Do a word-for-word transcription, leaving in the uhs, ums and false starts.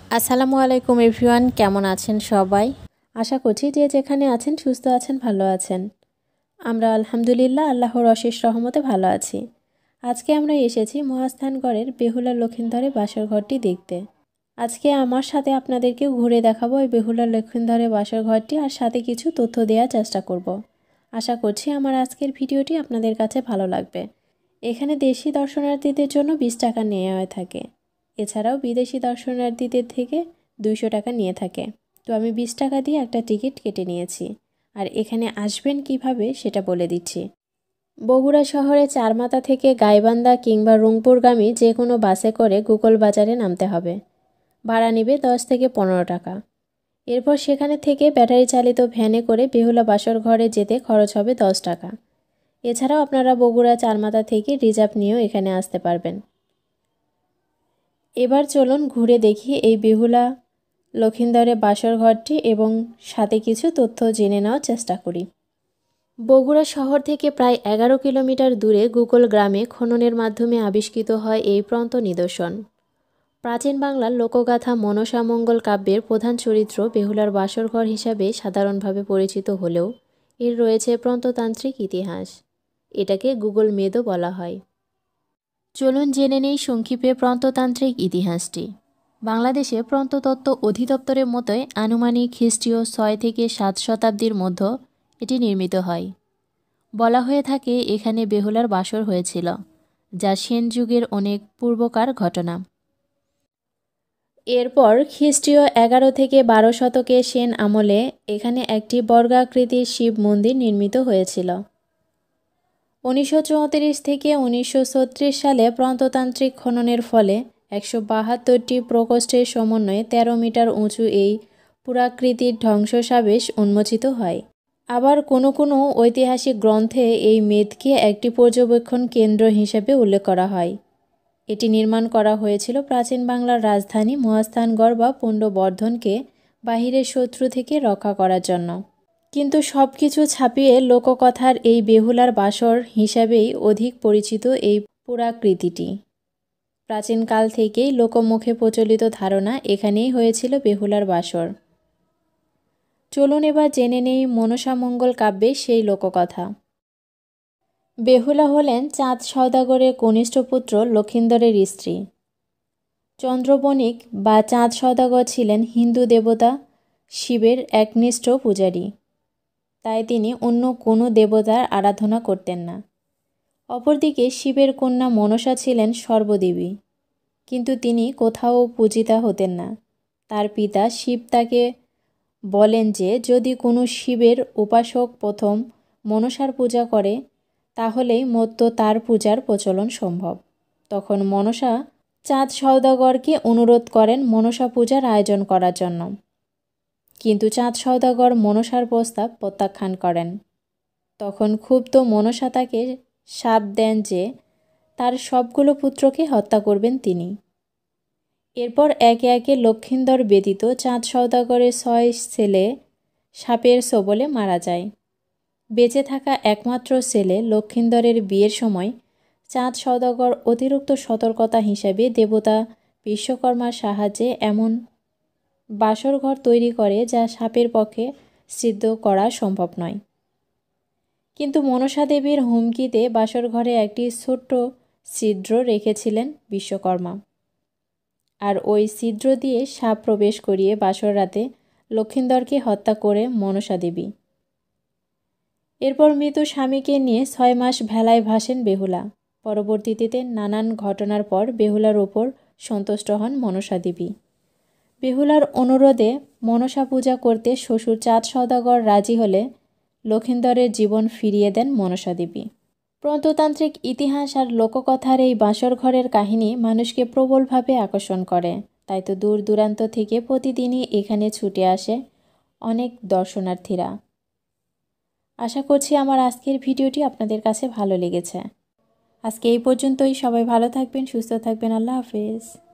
আসসালামু আলাইকুম এভরিওয়ান, কেমন আছেন সবাই? আশা করছি যে যেখানে আছেন সুস্থ আছেন, ভালো আছেন। আমরা আলহামদুলিল্লাহ আল্লাহর অশেষ রহমতে ভালো আছি। আজকে আমরা এসেছি মহাস্থানগড়ের বেহুলা লক্ষিন্দরের বাসর ঘরটি দেখতে। আজকে আমার সাথে আপনাদেরকেও ঘুরে দেখাবো এই বেহুলা লক্ষিন্দরের বাসর ঘরটি, আর সাথে কিছু তথ্য দেওয়ার চেষ্টা করব। আশা করছি আমার আজকের ভিডিওটি আপনাদের কাছে ভালো লাগবে। এখানে দেশি দর্শনার্থীদের জন্য বিশ টাকা নেওয়া হয়ে থাকে। এছাড়াও বিদেশি দর্শনার্থীদের থেকে দুইশো টাকা নিয়ে থাকে। তো আমি বিশ টাকা দিয়ে একটা টিকিট কেটে নিয়েছি। আর এখানে আসবেন কিভাবে সেটা বলে দিচ্ছি। বগুড়া শহরে চারমাথা থেকে গাইবান্ধা কিংবা রংপুরগামী যে কোনো বাসে করে গুগল বাজারে নামতে হবে। ভাড়া নেবে দশ থেকে পনেরো টাকা। এরপর সেখানে থেকে ব্যাটারি চালিত ভ্যানে করে বেহুলা বাসর ঘরে যেতে খরচ হবে দশ টাকা। এছাড়াও আপনারা বগুড়া চারমাথা থেকে রিজার্ভ নিয়েও এখানে আসতে পারবেন। এবার চলুন ঘুরে দেখি এই বেহুলা লক্ষিন্দরের বাসর ঘরটি এবং সাথে কিছু তথ্য জেনে নেওয়ার চেষ্টা করি। বগুড়া শহর থেকে প্রায় এগারো কিলোমিটার দূরে গুগল গ্রামে খননের মাধ্যমে আবিষ্কৃত হয় এই প্রন্ত নিদর্শন। প্রাচীন বাংলার লোকগাথা মনসামঙ্গল কাব্যের প্রধান চরিত্র বেহুলার বাসর ঘর হিসাবে সাধারণভাবে পরিচিত হলেও এর রয়েছে প্রন্ততান্ত্রিক ইতিহাস। এটাকে গুগল মেদও বলা হয়। চলুন জেনে নেই সংক্ষেপে প্রন্ততান্ত্রিক ইতিহাসটি। বাংলাদেশে প্রন্ততত্ত্ব অধিদপ্তরের মতোই আনুমানিক খ্রিস্টীয় ছয় থেকে সাত শতাব্দীর মধ্যে এটি নির্মিত হয়। বলা হয়ে থাকে এখানে বেহুলার বাসর হয়েছিল, যা সেন যুগের অনেক পূর্বকার ঘটনা। এরপর খ্রিস্টীয় এগারো থেকে বারো শতকে সেন আমলে এখানে একটি বর্গাকৃতির শিব মন্দির নির্মিত হয়েছিল। উনিশশো চৌত্রিশ থেকে উনিশশো ছত্রিশ সালে প্রন্ততান্ত্রিক খননের ফলে একশো বাহাত্তরটি প্রকোষ্ঠের সমন্বয়ে তেরো মিটার উঁচু এই পুরাকৃতির ধ্বংসাবশেষ উন্মোচিত হয়। আবার কোনো কোনো ঐতিহাসিক গ্রন্থে এই মেদকে একটি পর্যবেক্ষণ কেন্দ্র হিসেবে উল্লেখ করা হয়। এটি নির্মাণ করা হয়েছিল প্রাচীন বাংলার রাজধানী মহাস্থানগড় বা পুণ্ড্রবর্ধনকে বাহিরের শত্রু থেকে রক্ষা করার জন্য। কিন্তু সব কিছু ছাপিয়ে লোককথার এই বেহুলার বাসর হিসাবেই অধিক পরিচিত এই পুরাকৃতিটি। প্রাচীনকাল থেকেই লোকমুখে প্রচলিত ধারণা এখানেই হয়েছিল বেহুলার বাসর। চলুন এবার জেনে নেই মনসামঙ্গল কাব্যে সেই লোককথা। বেহুলা হলেন চাঁদ সওদাগরের কনিষ্ঠ পুত্র লক্ষিন্দরের স্ত্রী। চন্দ্রবণিক বা চাঁদ সওদাগর ছিলেন হিন্দু দেবতা শিবের একনিষ্ঠ পূজারী। তাই তিনি অন্য কোনো দেবতার আরাধনা করতেন না। অপরদিকে শিবের কন্যা মনসা ছিলেন সর্বদেবী, কিন্তু তিনি কোথাও পূজিতা হতেন না। তার পিতা শিব তাকে বলেন যে যদি কোনো শিবের উপাসক প্রথম মনসার পূজা করে তাহলেই মত্ত তার পূজার প্রচলন সম্ভব। তখন মনসা চাঁদ সওদাগরকে অনুরোধ করেন মনসা পূজার আয়োজন করার জন্য, কিন্তু চাঁদ সওদাগর মনসার প্রস্তাব প্রত্যাখ্যান করেন। তখন ক্ষুব্ধ মনসা তাকে শাপ দেন যে তার সবগুলো পুত্রকে হত্যা করবেন তিনি। এরপর একে একে লক্ষিন্দর ব্যতীত চাঁদ সওদাগরের ছয় ছেলে সাপের ছোবলে মারা যায়। বেঁচে থাকা একমাত্র ছেলে লক্ষিন্দরের বিয়ের সময় চাঁদ সওদাগর অতিরিক্ত সতর্কতা হিসাবে দেবতা বিশ্বকর্মার সাহায্যে এমন বাসর ঘর তৈরি করে যা সাপের পক্ষে সিদ্ধ করা সম্ভব নয়। কিন্তু মনসা দেবীর হুমকিতে বাসর ঘরে একটি ছোট্ট ছিদ্র রেখেছিলেন বিশ্বকর্মা, আর ওই ছিদ্র দিয়ে সাপ প্রবেশ করিয়ে বাসর রাতে লক্ষিন্দরকে হত্যা করে মনসা দেবী। এরপর মৃত স্বামীকে নিয়ে ছয় মাস ভেলায় ভাসেন বেহুলা। পরবর্তীতে নানান ঘটনার পর বেহুলার ওপর সন্তুষ্ট হন মনসা দেবী। বেহুলার অনুরোধে মনসা পূজা করতে শ্বশুর চাঁদ সওদাগর রাজি হলে লক্ষিন্দরের জীবন ফিরিয়ে দেন মনসা দেবী। প্রন্ততান্ত্রিক ইতিহাস আর লোককথার এই বাসর ঘরের কাহিনী মানুষকে প্রবলভাবে আকর্ষণ করে। তাই তো দূর দূরান্ত থেকে প্রতিদিনই এখানে ছুটে আসে অনেক দর্শনার্থীরা। আশা করছি আমার আজকের ভিডিওটি আপনাদের কাছে ভালো লেগেছে। আজকে এই পর্যন্তই। সবাই ভালো থাকবেন, সুস্থ থাকবেন। আল্লাহ হাফেজ।